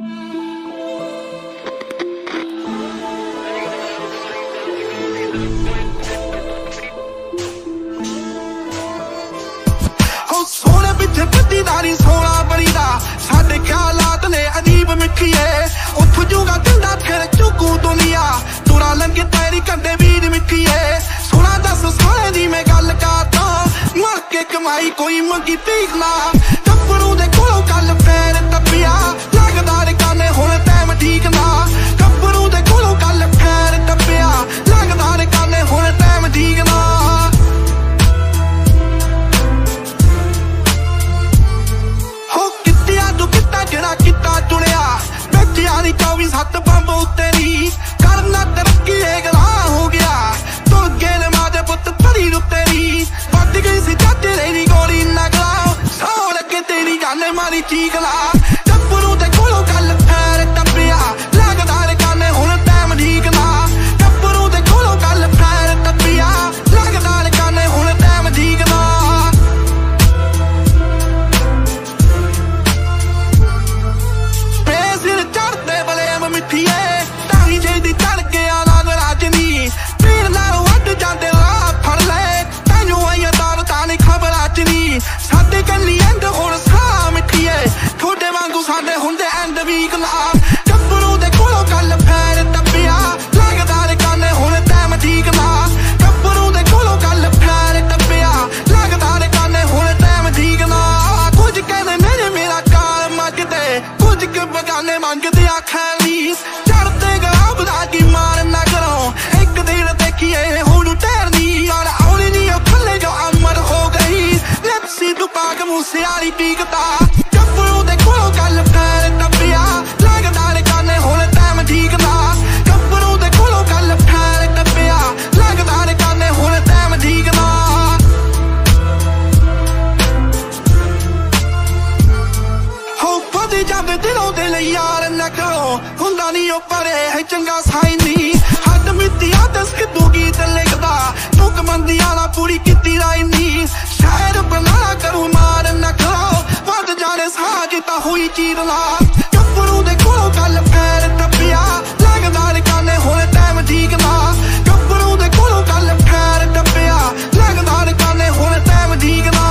सोने पिछे पत्तीदारी सोना बरीदा साडे ख्यालात ने अजीब मिठिए उठ जूगा जिंदा फिर चुकू दुनिया तुरा लंघे तेरी कंधे वीर मिठिए सोना दस सोने दी मैं गल करदा मर के कमाई कोई मंगी तीख ना टप्परू दे कोलों कल पैर टप्पिया लगदा रे काने हुण टैम ठीक ना टप्परू दे कोलों कल पैर टप्पिया लगदा रे काने हुण टैम ठीक ना ਜਿਹੜਾ ਕੀਤਾ ਚੁਣਿਆ ਬੱਚਿਆਂ ਦੀ 24/7 ਬੰਬ ਉੱਤੇ ਨੀ ਕਰਨਾ ਤਰੱਕੀ ਇਹ ਗਲਾ ਹੋ ਗਿਆ ਤੁਰ ਗਏ ਨੇ ਮਾਦੇ ਪੁੱਤ ਭਰੀ ਉੱਤੇ ਨੀ ਵੱਜ ਗਈ ਸੀ ਚਾਚੇ ਦੀ ਗੋਲੀ ਨਗਲਾ ਸੌ ਲੱਗੇ ਤੇਰੀ ਜਾਨੇ ਮਾਰੀ ਚੀਕ ਲਾ ਟੱਪਰੂ ਤੇ ਕੋਲੋਂ ਗੱਲ ਫੇਰ ਟੱਪਿਆ ਲੱਗਦਾ ਰੇ ਕਾਨੇ ਹੁਣ ਟਾਈਮ ਠੀਕ ਨਾ ਟੱਪਰੂ ਤੇ ਕੋਲੋਂ ਗੱਲ ਫੇਰ ਟੱਪਿਆ ਲੱਗਦਾ ਰੇ ਕਾਨੇ ਹੁਣ ਟਾਈਮ ਠੀਕ ਨਾ ਤਾਹੀ ਜੇ ਦੀ ਚੜ ਗਿਆ ਲਾਗ ਰਾਜਨੀ ਪੀਰ ਨਾਲ ਵੱਢ ਜਾਂਦੇ ਰਾਹ ਫੜ ਲੈ ਤੈਨੂੰ ਆਈਆਂ ਦਾਵਤਾਂ ਨੀ ਖਬਰਾਂ ਚ ਨੀ ਸਾਡੇ ਕੰਨੀ ਐਂਡ ਹੁਣ ਸਾਹ ਮਿੱਠੀਏ ਥੋੜੇ ਵਾਂਗੂ ਸਾਡੇ ਹੁੰਦੇ ਐਂਡ ਵੀਕ ਲਾ ਟੱਪਰੂ ਦੇ ਕੋਲੋਂ ਗੱਲ ਫੇਰ ਟੱਪਿਆ ਲੱਗਦਾ ਰੇ ਕਾਨੇ ਹੁਣ ਟਾਈਮ ਠੀਕ ਨਾ ਟੱਪਰੂ ਦੇ ਕੋਲੋਂ ਗੱਲ ਫੇਰ ਟੱਪਿਆ ਲੱਗਦਾ ਰੇ ਕਾਨੇ ਹੁਣ ਟਾਈਮ ਠੀਕ ਨਾ ਕੁਝ ਕਹਿੰਦੇ ਮੇਰੇ ਮੇਰਾ ਕਾਲ ਮੰਗਦੇ ਕੁਝ ਕਿ ਬਗਾਨੇ ਮੰਗਦੇ ਆਖਾਂ ਨੀ ਚੜਦੇ ਗਲਾਬ ਦਾ ਕੀ ਮਾਰ ਨਾ ਕਰੋ ਇੱਕ ਦਿਨ ਦੇਖੀਏ ਹੁਣ ਟਹਿਰਨੀ ਔਰ ਆਉਣੀ ਨੀ ਉਹ ਥੱਲੇ ਜੋ ਅਮਰ ਹੋ ਗਈ ਲਿਪਸੀ ਤੂੰ ਪਾਕ ਮੂਸੇ ਵਾਲੀ ਪੀਕਤਾ ਟੱਪਰੂ ਦੇ ਕੋਲੋਂ ਗੱਲ ਫੇਰ ਟੱਪਿਆ ਲੱਗਦਾ ਰੇ ਕਾਨੇ ਹੁਣ ਟਾਈਮ ਠੀਕ ਨਾ ਟੱਪਰੂ ਦੇ ਕੋਲੋਂ ਗੱਲ ਫੇਰ ਟੱਪਿਆ ਲੱਗਦਾ ਰੇ ਕਾਨੇ ਹੁਣ ਟਾਈਮ ਠੀਕ ਨਾ ਹੋ ਪਦੇ ਜਾਂਦੇ ਦਿਲੋਂ ਦੇ ਲਈ ਯਾਰ ਨਾ ਕਰੋ ਹੁੰਦਾ ਨੀ ਉਹ ਪਰੇ ਹੈ ਚੰਗਾ ਸਾਈ ਨੀ ਹੱਦ ਮਿੱਤੀ ਆਦਸ ਕਿਦੂ ਗੀਤ ਲਿਖਦਾ ਤੂੰ ਕਮੰਦੀ ਆਲਾ ਪੂਰੀ ਕੀਤੀ ਰਾਈ ਨੀ ਸ਼ਾਇਰ ਬਣਾਣਾ ਕਰੂ ਮਾਰ ਨਾ ਕਰੋ ਵੱਧ ਜਾਣੇ ਸਾਹ ਜਿੱਤਾ ਹੋਈ ਚੀਰ ਲਾ ਟੱਪਰੂ ਦੇ ਕੋਲੋਂ ਗੱਲ ਫੇਰ ਟੱਪਿਆ ਲੱਗਦਾ ਰੇ ਕਾਨੇ ਹੁਣ ਟਾਈਮ ਠੀਕ ਨਾ ਟੱਪਰੂ ਦੇ ਕੋਲੋਂ ਗੱਲ ਫੇਰ ਟੱਪਿਆ ਲੱਗਦਾ ਰੇ ਕਾਨੇ ਹੁਣ ਟਾਈਮ ਠੀਕ ਨਾ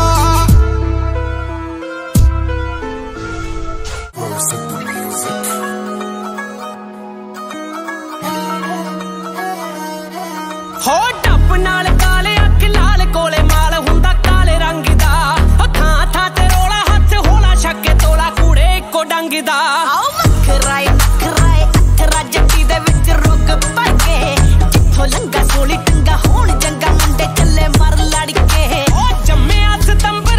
ਹੋ ਟੱਪ ਨਾਲ ਕਾਲੇ ਅੱਖ ਲਾਲ ਕੋਲੇ ਮਾਲ ਹੁੰਦਾ ਕਾਲੇ ਰੰਗ ਦਾ ਥਾਂ ਥਾਂ ਤੇ ਰੋਲਾ ਹੱਥ ਹੋਲਾ ਛੱਕੇ ਤੋਲਾ ਕੂੜੇ ਇੱਕੋ ਡੰਗ ਦਾ ਆਓ ਮਖਰਾਏ ਅੱਖਰਾਂ ਜੱਟੀ ਦੇ ਵਿੱਚ ਰੁਕ ਭਰ ਕੇ ਜਿੱਥੋਂ ਲੰਗਾ ਸੋਲੀ ਟੰਗਾ ਹੋਣ ਜੰਗਾ ਮੁੰਡੇ ਚੱਲੇ ਮਰ ਲੜ ਕੇ ਉਹ ਜੰਮਿਆ ਸਤੰਬਰ